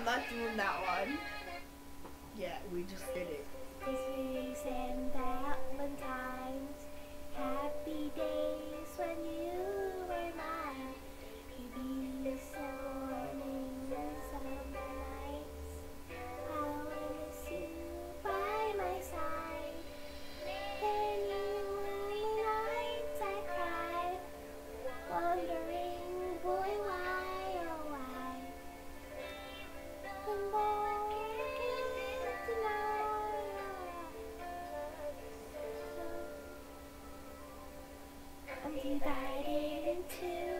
I'm not doing that one. Yeah, we just did it. Kisses and Valentine's, happy days when you were mine. Maybe some mornings and summer nights, I'll miss you by my side. Many lonely nights I cried, wondering, boy, why, oh why? And boy, I can't deny I'm divided in two.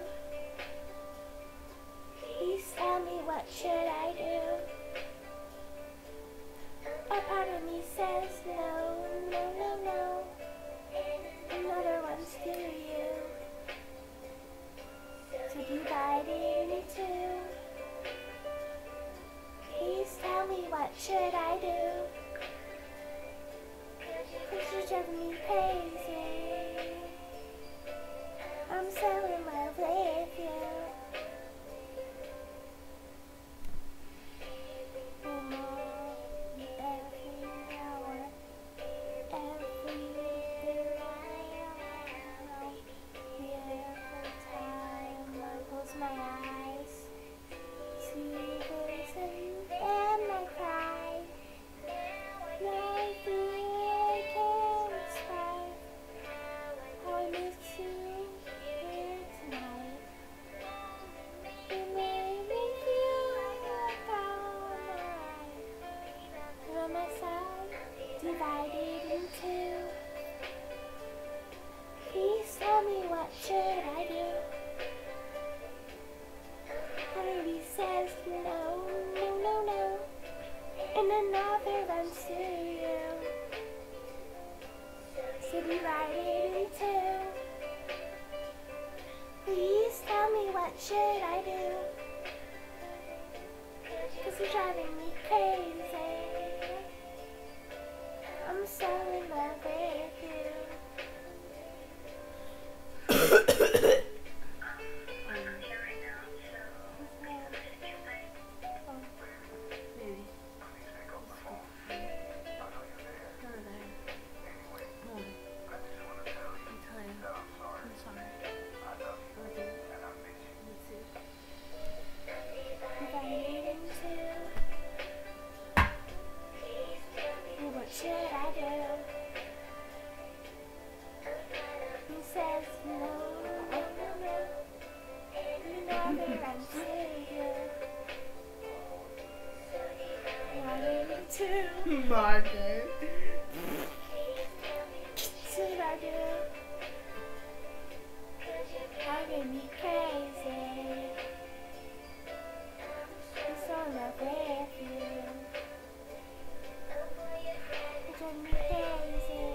Please tell me, what should I do? A part of me says no, no, no, no. Another one's still you. So divided in two. Please tell me, what should I do? 'Cause you're driving me crazy. I'm so in love with you. And all, every hour, every day I know. Every time I close my eyes, see this and I cry. Now I feel I can't stop. I miss you here tonight. You made me feel like all night. You're on my side, divided in two. Please tell me, what should I do? Harvey says no, no, no, no. And another runs to you. So divided in two. Please tell me, what should I do? 'Cause you're driving me crazy. I'm so in love with you. Maybe. I'm sorry. Me too. Divided in two. What should I do? He says no, no, no, no. You never runs to you. Divided in two. Margaret. Should I do? Driving me crazy. I'm so in love with you. You drive me crazy.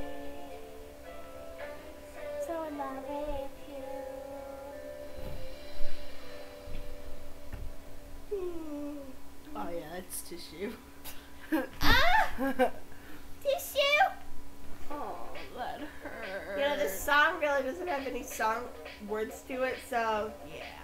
So in love with you. Oh yeah, it's tissue. Tissue! Oh, that hurt. You know, this song really doesn't have any song words to it, so yeah.